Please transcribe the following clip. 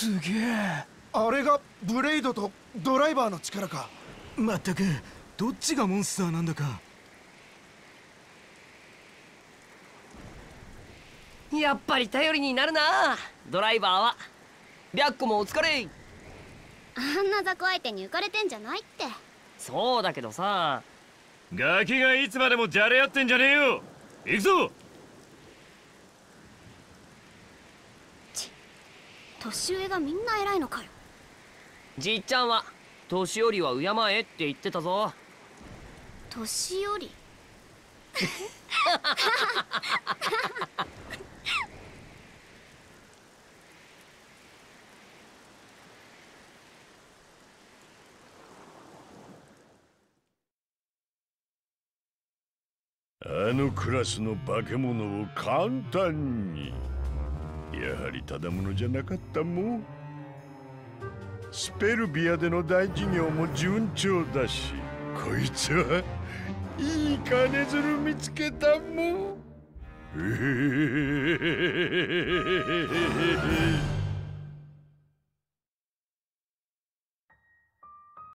すげえ。あれがブレイドとドライバーの力か。まったくどっちがモンスターなんだか。 やっぱり頼りになるなドライバーは。白虎もお疲れ。 あんな雑魚相手に浮かれてんじゃないって。 そうだけどさ。 ガキがいつまでもじゃれ合ってんじゃねえよ。行くぞ。 年上がみんな偉いのかよ。 じっちゃんは年寄りは敬えって言ってたぞ。 年寄りあのクラスの化け物を簡単に。やはりただものじゃなかったもん。スペルビアでの大事業も順調だし、こいつはいい金づる見つけたもん。